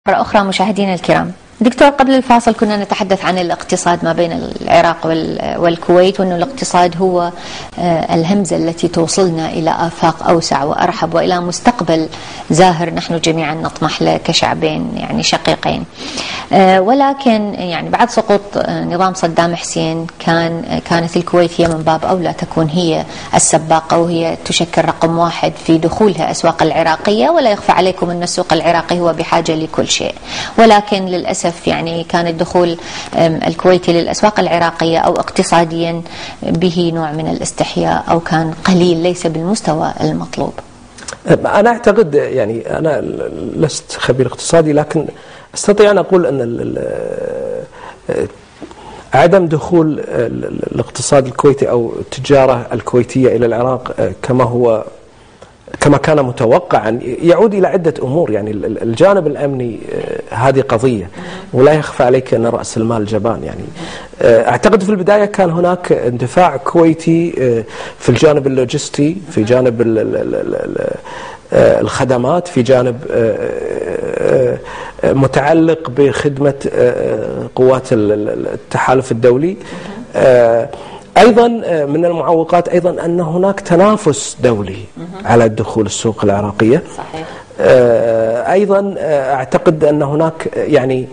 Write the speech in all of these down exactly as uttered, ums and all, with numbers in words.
مرة أخرى مشاهدينا الكرام، دكتور، قبل الفاصل كنا نتحدث عن الاقتصاد ما بين العراق والكويت، وأن الاقتصاد هو الهمزة التي توصلنا إلى آفاق أوسع وأرحب وإلى مستقبل زاهر نحن جميعا نطمح له كشعبين يعني شقيقين. ولكن يعني بعد سقوط نظام صدام حسين كان كانت الكويت هي من باب أولى تكون هي السباقة، وهي تشكل رقم واحد في دخولها أسواق العراقية، ولا يخفى عليكم أن السوق العراقي هو بحاجة لكل شيء. ولكن للأسف يعني كان الدخول الكويتي للأسواق العراقية أو اقتصاديا به نوع من الاستحياء، أو كان قليل ليس بالمستوى المطلوب. أنا أعتقد، يعني أنا لست خبير اقتصادي، لكن أستطيع أن أقول أن عدم دخول الاقتصاد الكويتي أو التجارة الكويتية إلى العراق كما هو كما كان متوقعا يعود إلى عدة أمور. يعني الجانب الأمني هذه قضية، ولا يخفى عليك أن رأس المال جبان. يعني أعتقد في البداية كان هناك اندفاع كويتي في الجانب اللوجستي، في جانب الخدمات، في جانب متعلق بخدمة قوات التحالف الدولي. أيضا من المعوقات أيضا أن هناك تنافس دولي على الدخول السوق العراقية. صحيح. أيضا أعتقد أن هناك، يعني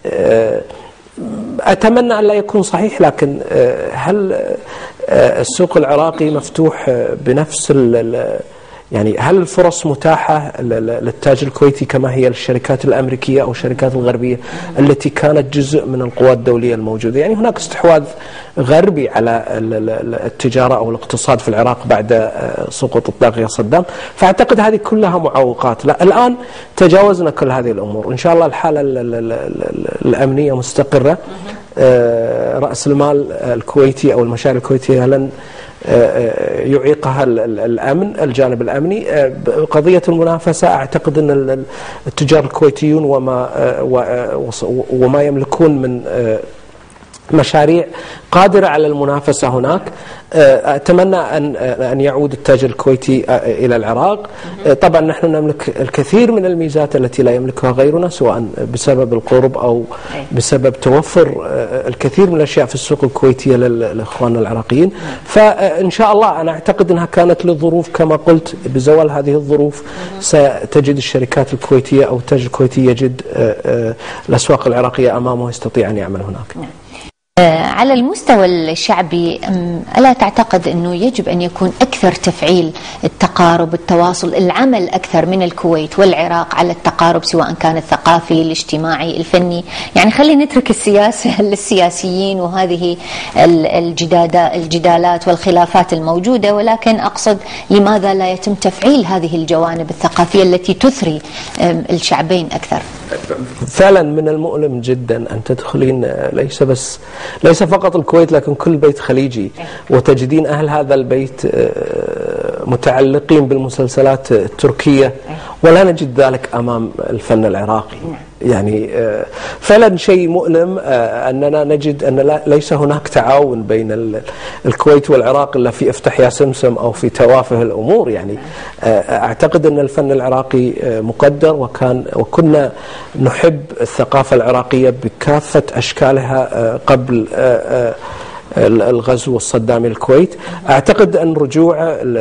أتمنى أن لا يكون صحيح، لكن هل السوق العراقي مفتوح بنفس يعني هل الفرص متاحة للتاج الكويتي كما هي للشركات الأمريكية أو الشركات الغربية التي كانت جزء من القوى الدولية الموجودة؟ يعني هناك استحواذ غربي على التجارة أو الاقتصاد في العراق بعد سقوط الطاغية صدام، فأعتقد هذه كلها معوقات. لا، الآن تجاوزنا كل هذه الأمور، وإن شاء الله الحالة الأمنية مستقرة. رأس المال الكويتي أو المشاريع الكويتية لن يعيقها الأمن، الجانب الأمني. قضية المنافسة، أعتقد أن التجار الكويتيون وما وما يملكون من مشاريع قادرة على المنافسة هناك. أتمنى أن أن يعود التاجر الكويتي إلى العراق. طبعا نحن نملك الكثير من الميزات التي لا يملكها غيرنا، سواء بسبب القرب أو بسبب توفر الكثير من الأشياء في السوق الكويتية للإخوان العراقيين. فإن شاء الله أنا أعتقد أنها كانت للظروف كما قلت، بزوال هذه الظروف ستجد الشركات الكويتية أو التاجر الكويتي يجد الأسواق العراقية أمامه، يستطيع أن يعمل هناك. على المستوى الشعبي، ألا تعتقد أنه يجب أن يكون أكثر تفعيل التقارب، التواصل، العمل أكثر من الكويت والعراق على التقارب، سواء كان الثقافي، الاجتماعي، الفني؟ يعني خلينا نترك السياسة للسياسيين وهذه الجدالات والخلافات الموجودة، ولكن أقصد لماذا لا يتم تفعيل هذه الجوانب الثقافية التي تثري الشعبين أكثر؟ فعلا من المؤلم جدا أن تدخلين ليس بس ليس فقط الكويت، لكن كل بيت خليجي، وتجدين أهل هذا البيت متعلقين بالمسلسلات التركية، ولا نجد ذلك أمام الفن العراقي. يعني فعلا شيء مؤلم أننا نجد أن ليس هناك تعاون بين الكويت والعراق إلا في افتح يا سمسم أو في توافه الأمور. يعني أعتقد أن الفن العراقي مقدر، وكان وكنا نحب الثقافة العراقية بكافة أشكالها قبل الغزو الصدامي للكويت. أعتقد أن رجوع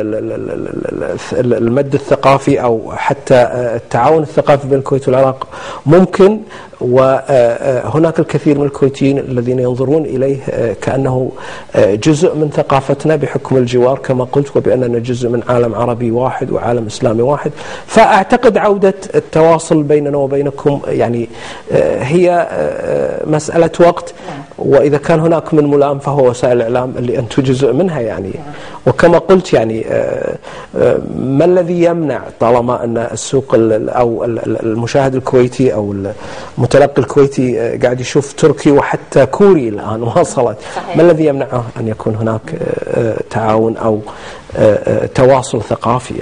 المد الثقافي أو حتى التعاون الثقافي بين الكويت والعراق ممكن، وهناك الكثير من الكويتيين الذين ينظرون إليه كأنه جزء من ثقافتنا بحكم الجوار كما قلت، وبأننا جزء من عالم عربي واحد وعالم إسلامي واحد. فأعتقد عودة التواصل بيننا وبينكم يعني هي مسألة وقت، وإذا كان هناك من ملام فهو وسائل الإعلام اللي أنتم جزء منها. يعني وكما قلت، يعني ما الذي يمنع طالما أن السوق أو المشاهد الكويتي أو المتلقي الكويتي قاعد يشوف تركي وحتى كوري الآن وصلت، ما الذي يمنعه أن يكون هناك تعاون أو تواصل ثقافي؟ يعني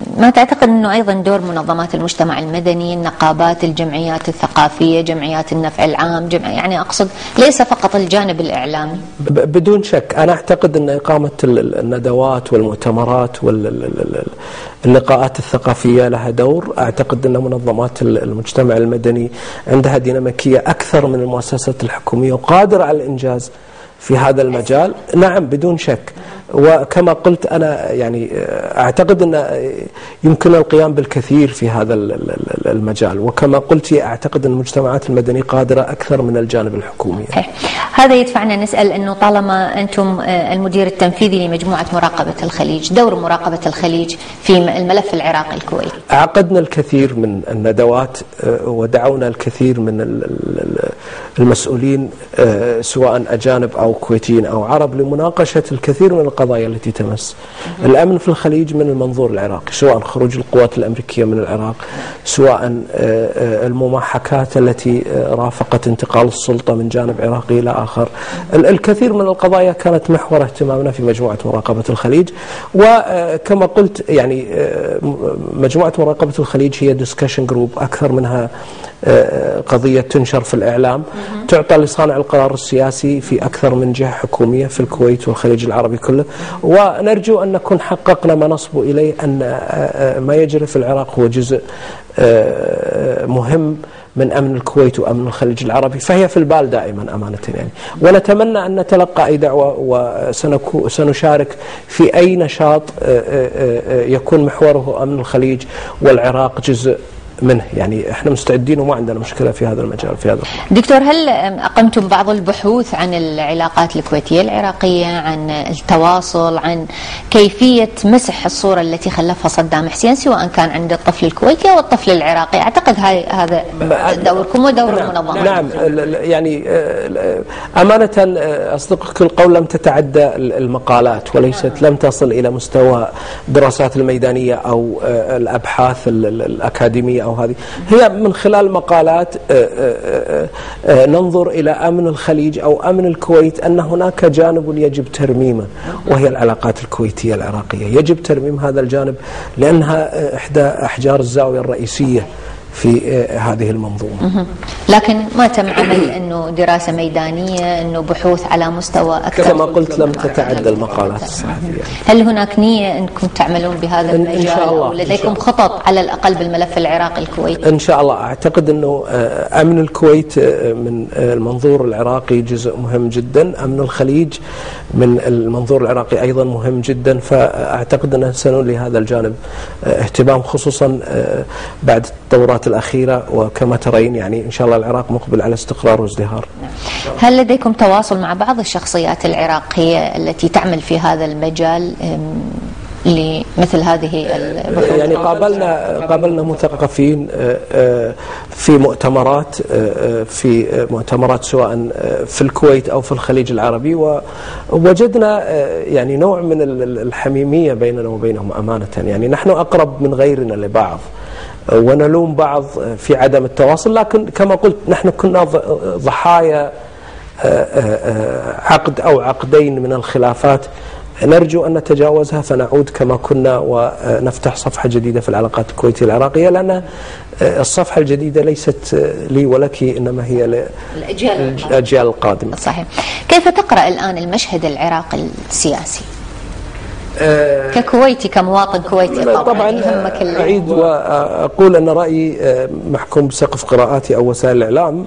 ما تعتقد أنه أيضا دور منظمات المجتمع المدني، النقابات، الجمعيات الثقافية، جمعيات النفع العام، جمع يعني أقصد ليس فقط الجانب الإعلامي؟ بدون شك أنا أعتقد أن إقامة الندوات والمؤتمرات واللقاءات الثقافية لها دور. أعتقد أن منظمات المجتمع المدني عندها ديناميكية أكثر من المؤسسات الحكومية وقادرة على الإنجاز في هذا المجال. نعم بدون شك. وكما قلت أنا يعني أعتقد أن يمكن القيام بالكثير في هذا المجال، وكما قلت أعتقد أن المجتمعات المدنية قادرة أكثر من الجانب الحكومي. هذا يدفعنا نسأل أنه طالما أنتم المدير التنفيذي لمجموعة مراقبة الخليج، دور مراقبة الخليج في الملف العراقي الكويتي. عقدنا الكثير من الندوات ودعونا الكثير من المسؤولين سواء أجانب أو كويتيين أو عرب لمناقشة الكثير من القضايا التي تمس الأمن في الخليج من المنظور العراقي، سواء خروج القوات الأمريكية من العراق، سواء المماحكات التي رافقت انتقال السلطة من جانب عراقي إلى آخر. الكثير من القضايا كانت محور اهتمامنا في مجموعة مراقبة الخليج. وكما قلت يعني مجموعة مراقبة الخليج هي ديسكشن جروب أكثر منها قضية تنشر في الإعلام، تعطى لصانع القرار السياسي في أكثر من جهة حكومية في الكويت والخليج العربي كله. ونرجو أن نكون حققنا ما نصب إليه، أن ما يجري في العراق هو جزء مهم من أمن الكويت وأمن الخليج العربي، فهي في البال دائما أمانة يعني. ونتمنى أن نتلقى أي دعوة وسنشارك في أي نشاط يكون محوره أمن الخليج والعراق جزء منه. يعني احنا مستعدين وما عندنا مشكله في هذا المجال. في هذا دكتور، هل اقمتم بعض البحوث عن العلاقات الكويتيه العراقيه، عن التواصل، عن كيفيه مسح الصوره التي خلفها صدام حسين سواء كان عند الطفل الكويتي او الطفل العراقي؟ اعتقد هاي هذا دوركم ودور نعم المنظمه. نعم يعني امانه اصدقك القول لم تتعدى المقالات وليست لم تصل الى مستوى الدراسات الميدانيه او الابحاث الاكاديميه. هذه هي من خلال مقالات ننظر إلى أمن الخليج أو أمن الكويت أن هناك جانب يجب ترميمه، وهي العلاقات الكويتية العراقية. يجب ترميم هذا الجانب لأنها إحدى أحجار الزاوية الرئيسية في هذه المنظومة. لكن ما تم عمل أنه دراسة ميدانية، أنه بحوث على مستوى أكثر؟ كما قلت لم تتعدى المقالات الصحفية. هل هناك نية أنكم تعملون بهذا المجال إن شاء الله، أو لديكم خطط على الأقل بالملف العراقي الكويتي؟ إن شاء الله. أعتقد أنه أمن الكويت من المنظور العراقي جزء مهم جدا، أمن الخليج من المنظور العراقي أيضا مهم جدا، فأعتقد أن سنولي هذا الجانب اهتمام خصوصا بعد التطورات الأخيرة. وكما ترين يعني إن شاء الله العراق مقبل على استقرار وازدهار. هل لديكم تواصل مع بعض الشخصيات العراقية التي تعمل في هذا المجال لمثل هذه البحوث؟ يعني قابلنا قابلنا مثقفين في مؤتمرات في مؤتمرات سواء في الكويت أو في الخليج العربي، ووجدنا يعني نوع من الحميمية بيننا وبينهم أمانة. يعني نحن أقرب من غيرنا لبعض ونلوم بعض في عدم التواصل، لكن كما قلت نحن كنا ضحايا عقد أو عقدين من الخلافات، نرجو أن نتجاوزها فنعود كما كنا ونفتح صفحة جديدة في العلاقات الكويتية العراقية، لأن الصفحة الجديدة ليست لي ولك إنما هي للأجيال القادمة. صحيح. كيف تقرأ الآن المشهد العراقي السياسي ككويتي، كمواطن كويتي؟ طبعا, طبعا يهمك. أعيد وأقول أن رأيي محكوم بسقف قراءاتي أو وسائل الإعلام.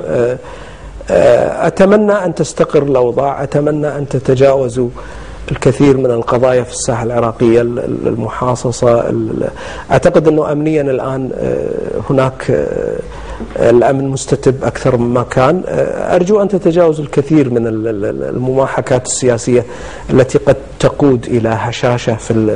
أتمنى أن تستقر الأوضاع، أتمنى أن تتجاوزوا الكثير من القضايا في الساحة العراقية المحاصصة. أعتقد أنه أمنيا الآن هناك الأمن مستتب أكثر مما كان. أرجو أن تتجاوز الكثير من المماحكات السياسية التي قد تقود إلى هشاشة في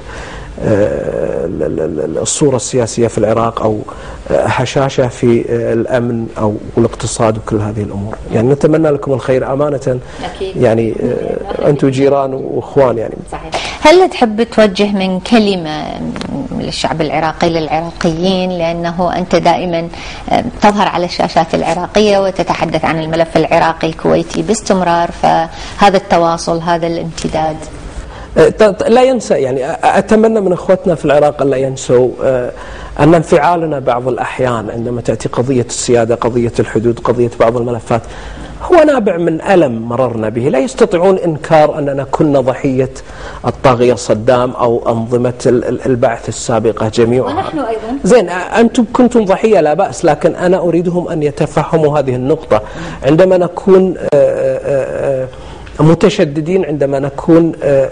الصورة السياسية في العراق أو هشاشة في الأمن أو الاقتصاد وكل هذه الأمور. يعني نتمنى لكم الخير أمانة. أكيد. يعني أنتم جيران وإخوان يعني. صحيح. هل تحب توجه من كلمة للشعب العراقي للعراقيين، لأنه أنت دائما تظهر على الشاشات العراقية وتتحدث عن الملف العراقي الكويتي باستمرار، فهذا التواصل هذا الامتداد؟ لا ينسى، يعني أتمنى من أخوتنا في العراق أن لا ينسوا أن انفعالنا بعض الأحيان عندما تأتي قضية السيادة، قضية الحدود، قضية بعض الملفات، هو نابع من ألم مررنا به. لا يستطيعون إنكار أننا كنا ضحية الطاغية صدام أو أنظمة البعث السابقة جميعها، ونحن أيضا. زين، أنتم كنتم ضحية لا بأس، لكن أنا أريدهم أن يتفهموا هذه النقطة. عندما نكون متشددين، عندما نكون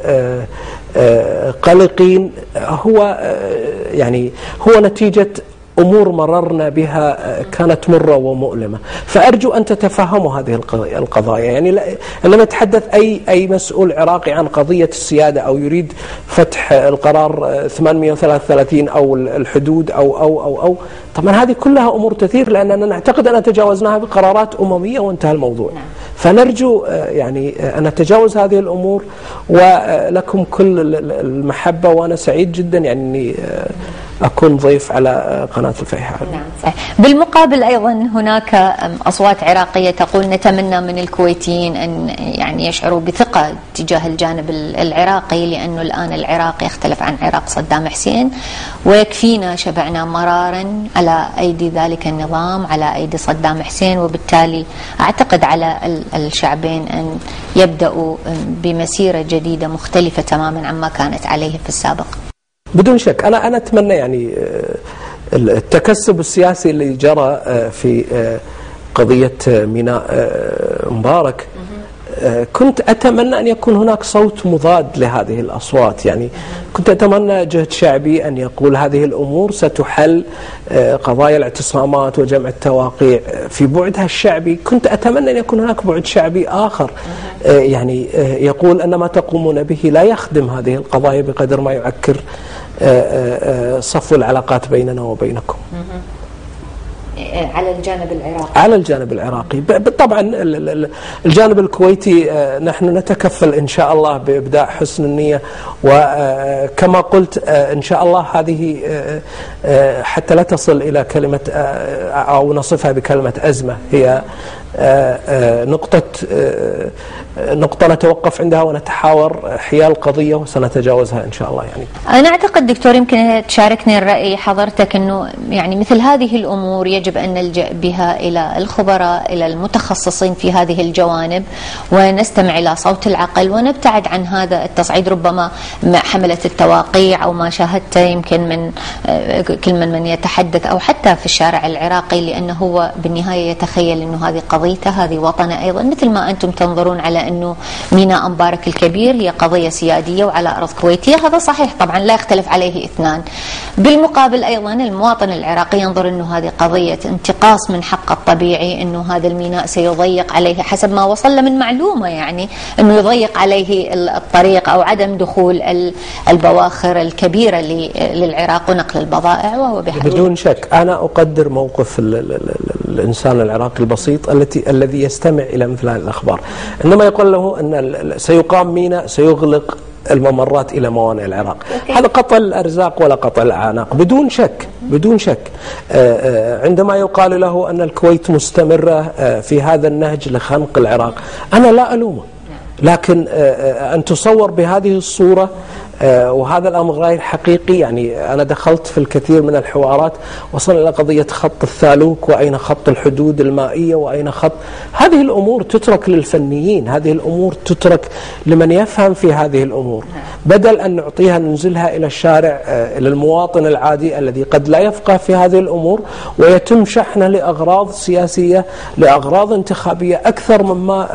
قلقين، هو يعني هو نتيجة أمور مررنا بها كانت مرة ومؤلمة. فأرجو أن تتفهموا هذه القضايا. يعني لما يتحدث أي أي مسؤول عراقي عن قضية السيادة أو يريد فتح القرار ثمانمئة وثلاثة وثلاثين أو الحدود أو أو أو أو طبعا هذه كلها أمور تثير، لأننا نعتقد أن تجاوزناها بقرارات أممية وانتهى الموضوع. فنرجو يعني أن نتجاوز هذه الأمور، ولكم كل المحبة، وأنا سعيد جدا يعني أكون ضيف على قناة الفيحاء. نعم صحيح. بالمقابل أيضا هناك أصوات عراقية تقول نتمنى من الكويتيين أن يعني يشعروا بثقة تجاه الجانب العراقي، لأنه الآن العراق يختلف عن عراق صدام حسين، ويكفينا شبعنا مرارا على أيدي ذلك النظام، على أيدي صدام حسين، وبالتالي أعتقد على الشعبين أن يبدأوا بمسيرة جديدة مختلفة تماما عما كانت عليه في السابق. بدون شك أنا أنا أتمنى يعني التكسب السياسي اللي جرى في قضية ميناء مبارك، كنت أتمنى أن يكون هناك صوت مضاد لهذه الأصوات. يعني كنت أتمنى جهد شعبي أن يقول هذه الأمور ستحل، قضايا الاعتصامات وجمع التواقيع في بعدها الشعبي. كنت أتمنى أن يكون هناك بعد شعبي آخر يعني يقول أن ما تقومون به لا يخدم هذه القضايا بقدر ما يعكر صفو العلاقات بيننا وبينكم. على الجانب العراقي على الجانب العراقي طبعا الجانب الكويتي نحن نتكفل إن شاء الله بإبداء حسن النية، وكما قلت إن شاء الله هذه حتى لا تصل إلى كلمة أو نصفها بكلمة أزمة، هي نقطة نقطة نتوقف عندها ونتحاور حيال قضية وسنتجاوزها إن شاء الله. يعني أنا أعتقد دكتور يمكن تشاركني الرأي حضرتك أنه يعني مثل هذه الأمور يجب أن نلجأ بها إلى الخبراء، إلى المتخصصين في هذه الجوانب، ونستمع إلى صوت العقل ونبتعد عن هذا التصعيد ربما حملة التواقيع أو ما شاهدته يمكن من كل من من يتحدث أو حتى في الشارع العراقي، لأنه هو بالنهاية يتخيل أنه هذه قضيته، هذه وطنه أيضا، مثل ما أنتم تنظرون على أنه ميناء مبارك الكبير هي قضية سيادية وعلى أرض كويتية. هذا صحيح طبعا لا يختلف عليه اثنان. بالمقابل أيضا المواطن العراقي ينظر أنه هذه قضية انتقاص من حقه الطبيعي، أنه هذا الميناء سيضيق عليه حسب ما وصل من معلومة، يعني أنه يضيق عليه الطريق أو عدم دخول البواخر الكبيرة للعراق ونقل البضائع، وهو بحدود. بدون شك أنا أقدر موقف ال ال ال الإنسان العراقي البسيط التي الذي يستمع إلى مثل هذه الأخبار، عندما يقول له أن سيقام ميناء سيغلق الممرات إلى موانئ العراق، هذا قطع الأرزاق ولا قطع الأعناق بدون شك بدون شك. عندما يقال له أن الكويت مستمرة في هذا النهج لخنق العراق، أنا لا ألومه، لكن أن تصور بهذه الصورة وهذا الأمر غير حقيقي. يعني أنا دخلت في الكثير من الحوارات، وصلنا إلى قضية خط الثالوك، وأين خط الحدود المائية، وأين خط، هذه الأمور تترك للفنيين، هذه الأمور تترك لمن يفهم في هذه الأمور، بدل أن نعطيها ننزلها إلى الشارع إلى المواطن العادي الذي قد لا يفقه في هذه الأمور، ويتم شحنه لأغراض سياسية، لأغراض انتخابية، أكثر مما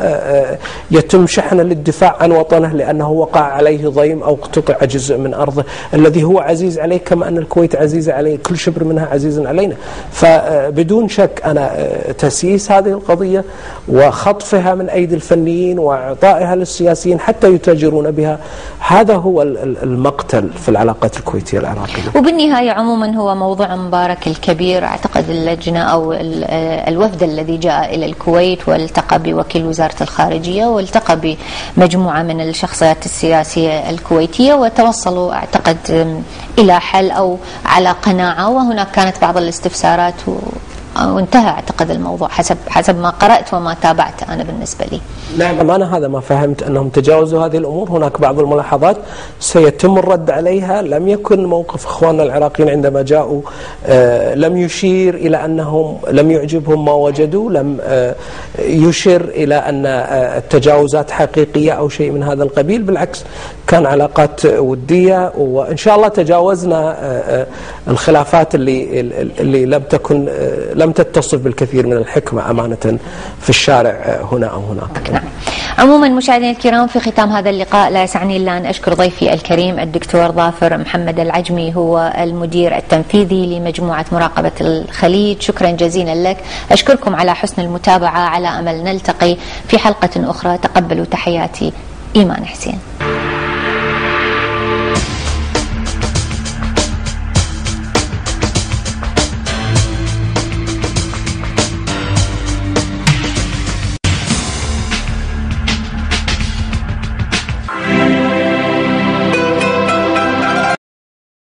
يتم شحنه للدفاع عن وطنه لأنه وقع عليه ضيم أو اقتطع جزء من أرضه الذي هو عزيز عليه، كما أن الكويت عزيزة عليه، كل شبر منها عزيز علينا. فبدون شك أنا تسييس هذه القضية وخطفها من أيدي الفنيين وإعطائها للسياسيين حتى يتاجرون بها، هذا هو المقتل في العلاقات الكويتية العراقية. وبالنهاية عموما هو موضوع مبارك الكبير، أعتقد اللجنة أو الوفد الذي جاء إلى الكويت والتقى بوكيل وزارة الخارجية والتقى بمجموعة من الشخصيات السياسية الكويتية، وتوصلوا أعتقد إلى حل أو على قناعة، وهناك كانت بعض الاستفسارات وانتهى اعتقد الموضوع حسب حسب ما قرأت وما تابعت أنا بالنسبة لي. نعم أنا هذا ما فهمت، أنهم تجاوزوا هذه الأمور. هناك بعض الملاحظات سيتم الرد عليها. لم يكن موقف إخواننا العراقيين عندما جاءوا آه لم يشير إلى أنهم لم يعجبهم ما وجدوا، لم آه يشير إلى أن آه التجاوزات حقيقية أو شيء من هذا القبيل. بالعكس كان علاقات ودية، وإن شاء الله تجاوزنا آه الخلافات اللي اللي لم تكن آه لم تتصف بالكثير من الحكمة أمانة في الشارع آه هنا أو هناك. نعم. عموما مشاهدينا الكرام، في ختام هذا اللقاء لا يسعني الا ان اشكر ضيفي الكريم الدكتور ظافر محمد العجمي، هو المدير التنفيذي لمجموعة مراقبة الخليج. شكرا جزيلا لك. اشكركم على حسن المتابعة، على امل نلتقي في حلقة اخرى. تقبلوا تحياتي، إيمان حسين.